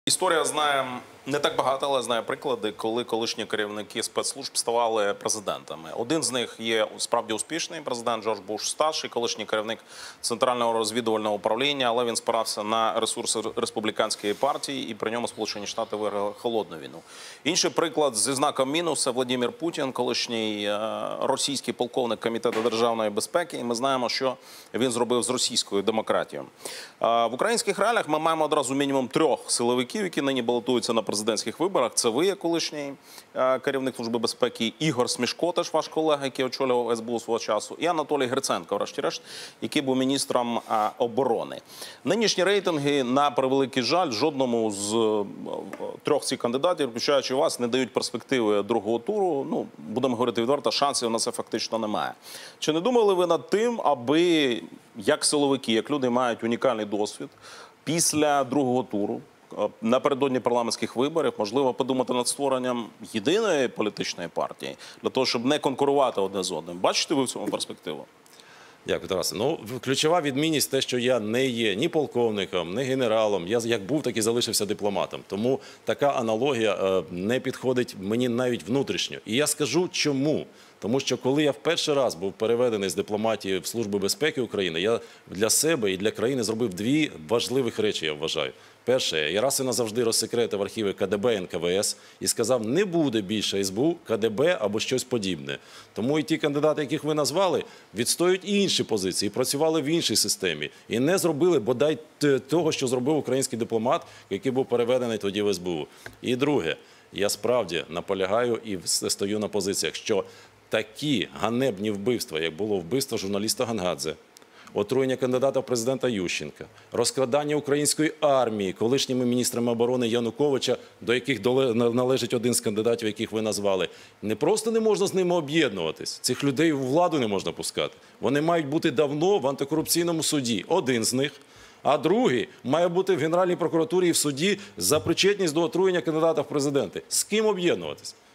Історія знає не так багато, але знає приклади, коли колишні керівники спецслужб ставали президентами. Один з них є справді успішний президент Джордж Буш старший, колишній керівник Центрального розвідувального управління, але він спирався на ресурси республіканської партії і при ньому Сполучені Штати виграли холодну війну. Інший приклад зі знаком мінус – це Владимир Путін, колишній російський полковник Комітету державної безпеки. І ми знаємо, що він зробив з російською демократією. В українських реаліях ми маємо одразу мінімум 3 силовиків, які нині балотуються на президентських виборах. Це ви, як колишній керівник Служби безпеки, Ігор Смішко, теж ваш колега, який очолював СБУ свого часу, і Анатолій Гриценко, врешті-решт, який був міністром оборони. Нинішні рейтинги, на превеликий жаль, жодному з 3 цих кандидатів, включаючи вас, не дають перспективи другого туру. Ну, будемо говорити відверто, шансів на це фактично немає. Чи не думали ви над тим, аби, як силовики, як люди мають унікальний досвід, після другого туру, напередодні парламентських виборів, можливо, подумати над створенням єдиної політичної партії, для того, щоб не конкурувати одне з одним? Бачите ви в цьому перспективу? Дякую, Тарасе. Ну, ключова відмінність те, що я не є ні полковником, ні генералом. Я як був, так і залишився дипломатом. Тому така аналогія не підходить мені навіть внутрішньо. І я скажу чому. Тому що коли я в перший раз був переведений з дипломатії в Службу безпеки України, я для себе і для країни зробив 2 важливих речі, я вважаю. Перше, я раз і назавжди розсекретив архіви КДБ і НКВС і сказав, не буде більше СБУ, КДБ або щось подібне. Тому і ті кандидати, яких ви назвали, відстоюють інші позиції, працювали в іншій системі. І не зробили, бодай, того, що зробив український дипломат, який був переведений тоді в СБУ. І друге, я справді наполягаю і стою на позиціях, що такі ганебні вбивства, як було вбивство журналіста Гангадзе, отруєння кандидата в президента Ющенка, розкрадання української армії колишніми міністрами оборони Януковича, до яких належить один з кандидатів, яких ви назвали. Не просто не можна з ними об'єднуватись, цих людей у владу не можна пускати. Вони мають бути давно в антикорупційному суді, один з них. А другий має бути в Генеральній прокуратурі і в суді за причетність до отруєння кандидата в президенти. З ким об'єднуватись?